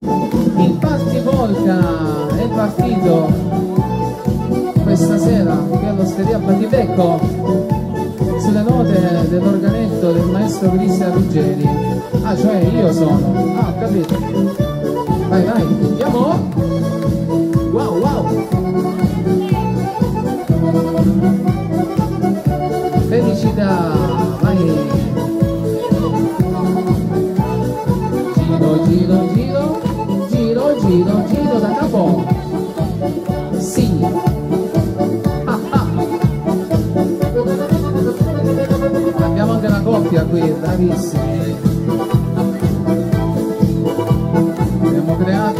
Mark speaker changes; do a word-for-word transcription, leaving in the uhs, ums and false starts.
Speaker 1: Il Party Polka è partito questa sera qui all'Osteria Battibecco sulle note dell'organetto del maestro Cristian Ruggeri. Ah, cioè io sono. Ah, ho capito. Vai, vai, andiamo! Wow, wow! Felicità, vai! Giro, giro, giro, giro, giro, giro da capo. Sì. Ah, ah. Abbiamo anche una coppia qui, bravissimi. Abbiamo creato